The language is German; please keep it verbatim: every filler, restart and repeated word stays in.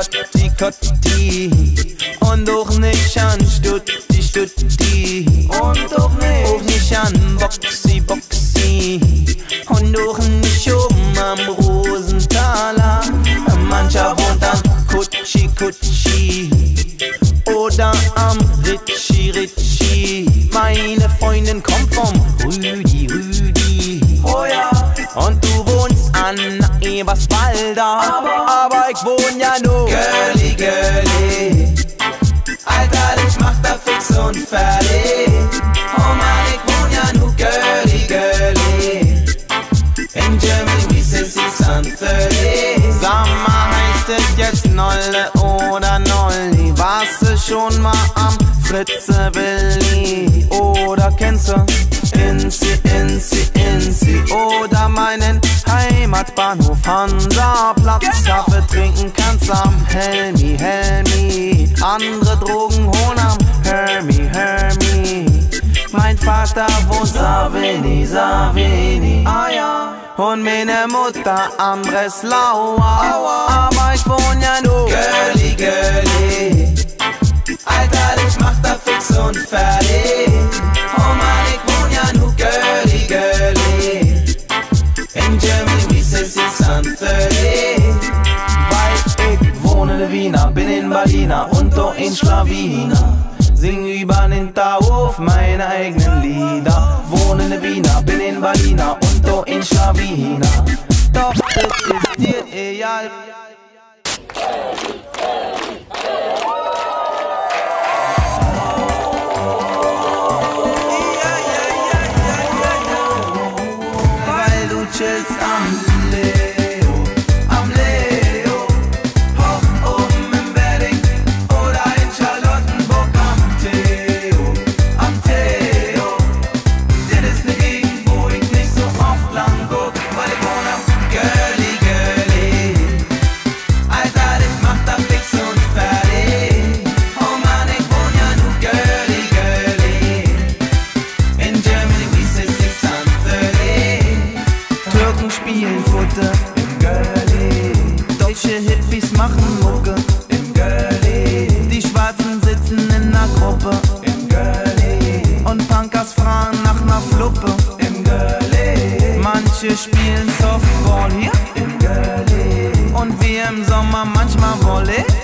Kotti, Kotti. Und auch nicht an Stutti, Stutti. Und auch nicht, auch nicht an Boxy, Boxy. Und auch nicht oben am Rosenthaler. Mancher wohnt an Kutschi, Kutschi. Oder am Ritschi, Ritschi. Meine Freundin kommt vom Rüdi, Rüdi. Oh ja. Und du wohnst an Eberswalder. Aber, aber ich wohn ja nur Görli, Görli. Alter, ich mach da fix und fertig. Oh Mann, ich wohn ja nur Görli, Görli. In Germany, wie es ist an völlig. Sag mal, heißt es jetzt Nolle oder Nolli? Warst du schon mal am Fritzewilli? Oder kennst du Inzi, Inzi, Inzi? Oder meinen Heimatbahnhof Hansaplatz? Genau. Kaffee trinken kannst am Helmi, Helmi. Andere Drogen holen am Hermi, Hermi. Mein Vater wohnt Savini, Savini. Ah ja. Und meine Mutter am Breslauer. Aua. Aber ich wohn ja nur Görli, Görli. Alter, ich mach da fix und fertig. Oh Mann, ich wohn ja nur Görli, Görli. In Germany, wie es ist an völlig. Weil ich wohne in Wiener, bin in Berliner und auch in Schlawiner. Sing über den Hinterhof meine eigenen Lieder. Wohne in Wiener, bin in Berliner und auch in Schlawiner. Doch das ist dir egal. Weil du chillst am Leo, am Leo. Hoch oben im Wedding oder in Charlottenburg am Theo, am Theo. Das ist ne Gegend, wo ich nicht so oft lang guck, weil ich wohne am Görli, Görli. Alter, ich mach da fix und fertig. Oh Mann, ich wohn ja nur Görli, Görli. In Germany, wie es ist an völlig. Türken spielen Futter im Görli. Deutsche Hippies machen Mucke im Görli. Die Schwarzen sitzen in ner Gruppe im Görli. Und Punkers fragen nach ner Fluppe im Görli. Manche spielen Softball hier im Görli. Und wir im Sommer manchmal Volley